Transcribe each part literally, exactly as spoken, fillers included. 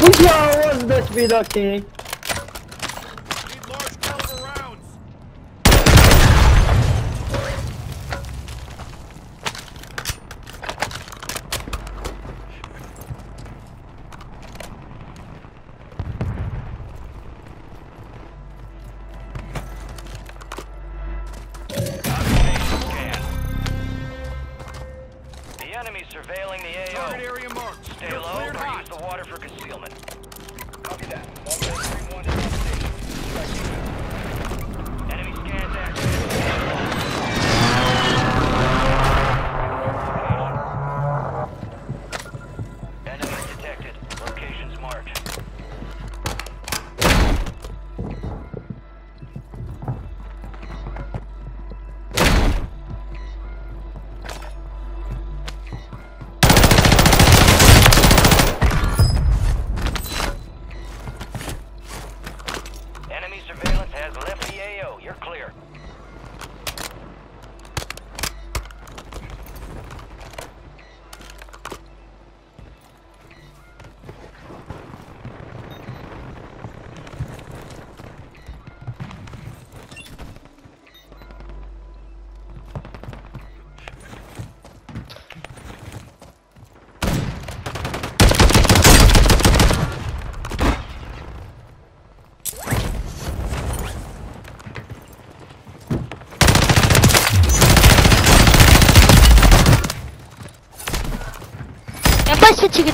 Yo, what's that speed, okay? Need large caliber rounds. The enemy's surveilling the A O. Target area marked. Stay You're low cleared or hot. use the water for concealment. Copy that. Vondel three one is on station. Striking now. Enemy scans active. Enemy detected. Locations marked. Enemy surveillance has left the A O. You're clear. Yapasın çıkıt.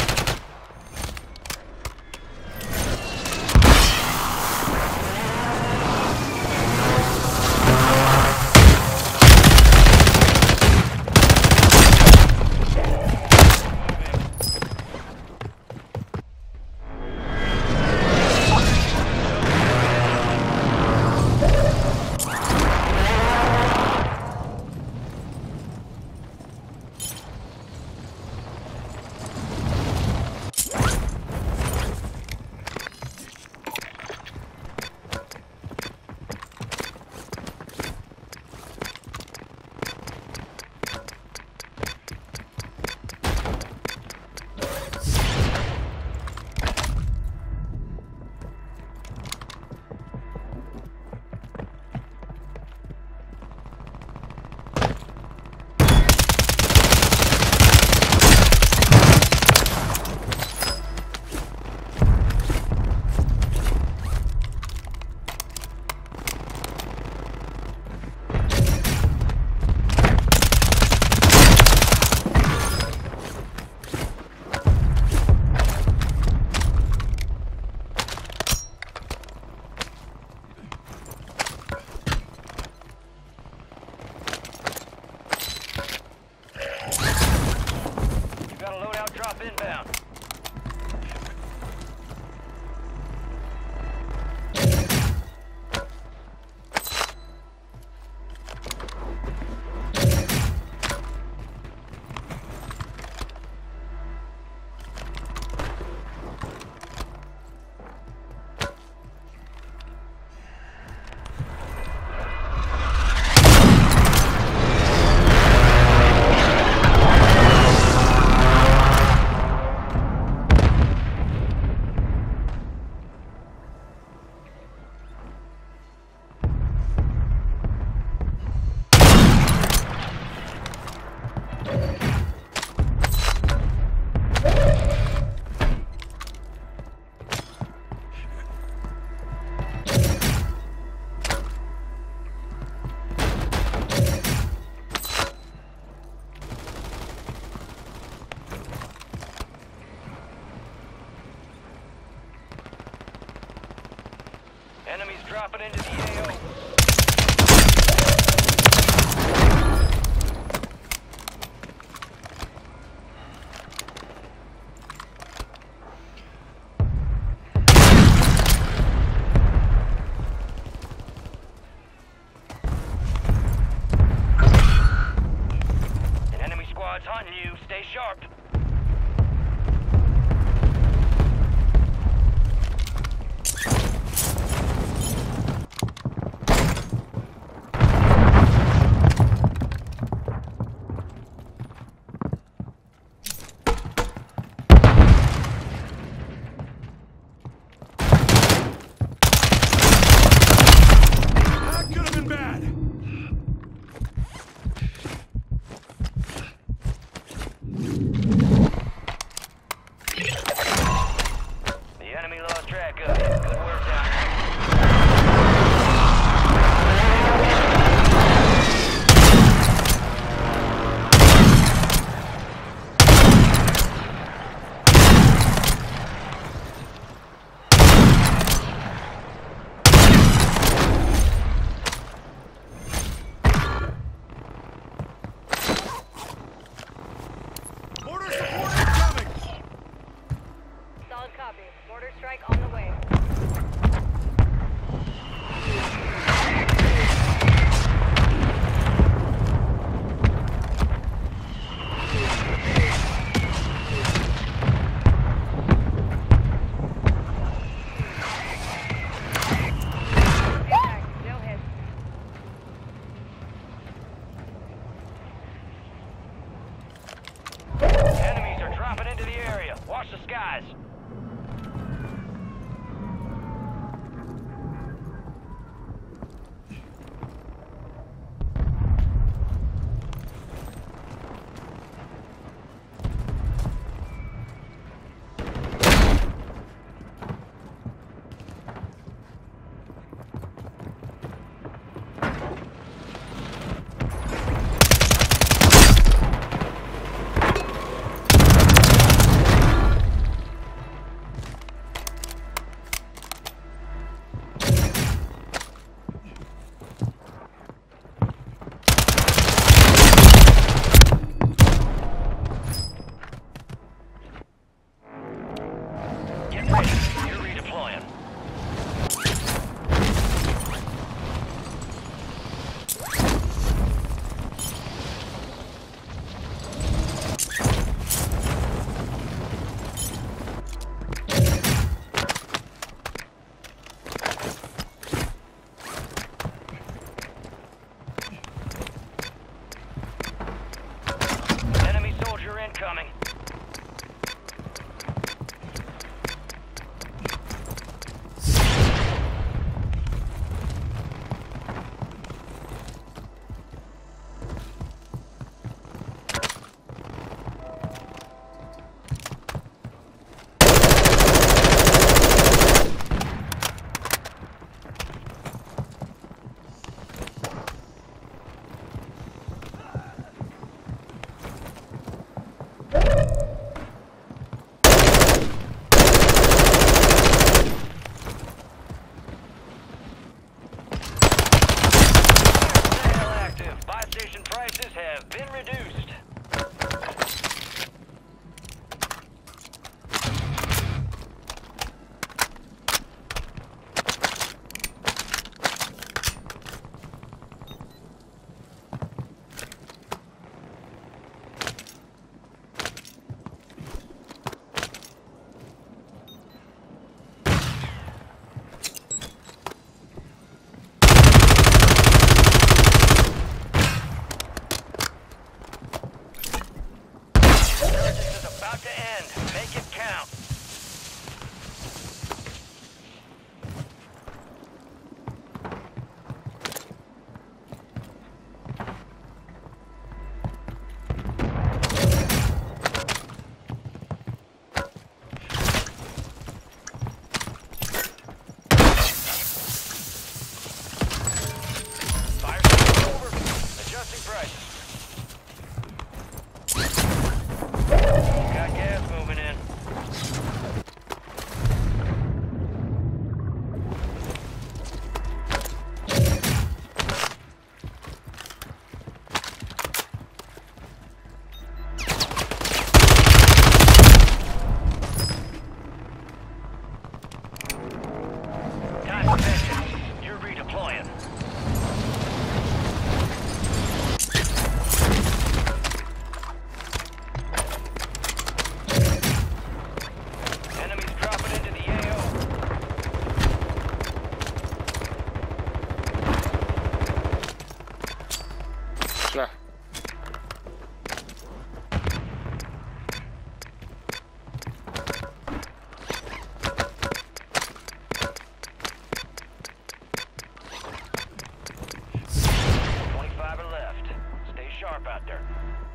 You got a loadout drop inbound. Enemies dropping into the A O. An enemy squad's hunting you. Stay sharp. Copy. Mortar strike on the way. Impact. No hit. Enemies are dropping into the area. Watch the skies. Get ready. You're redeploying. Enemy soldier incoming. Sale active. Buy station prices have been reduced. This is about to end. Make it count. Fire station over. Adjusting prices. Got gas moving in. Time for vengeance. You're redeploying. Enemies dropping into the A O. Sure. twenty-five are left. Stay sharp out there.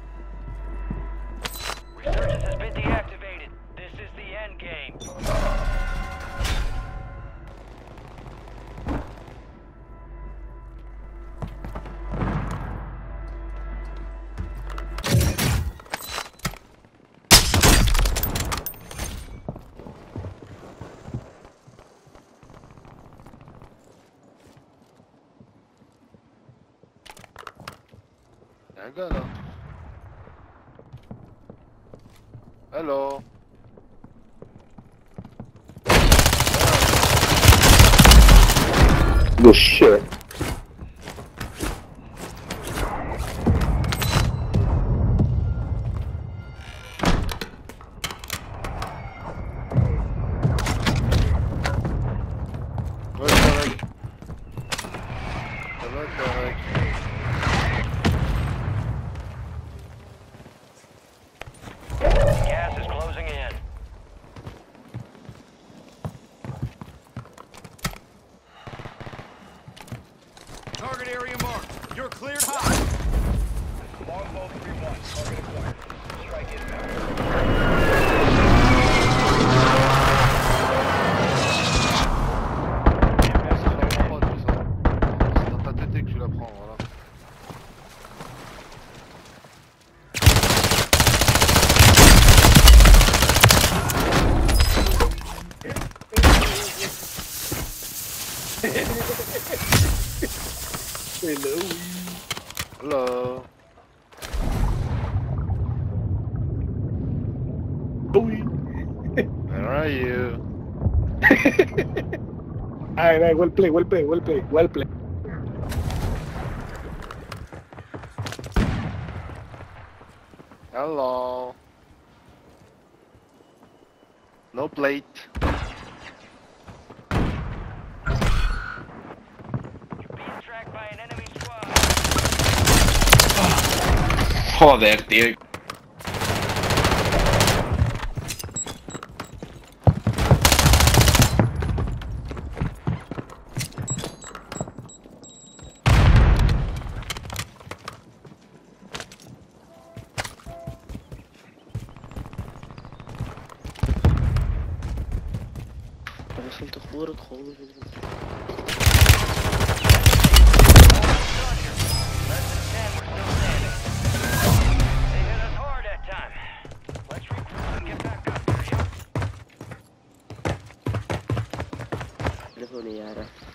Resurgence has been deactivated. This is the end game. Hello. Hello. Good shit. Ouais, correct. Ça va, correct. Gas is closing in. Target area marked. You're cleared hot. Longbow three one. Target acquired. Strike inbound. Ça prend pas tout ça. C'est dans ta tête que tu la prends, voilà. Hello. Hello. Oui. Where are you? Alright, alright, well play, well play, well play, well play. Hello. No plate. Being tracked by an enemy squad. Joder, tío. وصلت اخبارك خالص. Less than ten, we're still standing. They hit us hard that time. Let's regroup and get back up here, yo. تليفوني يعرف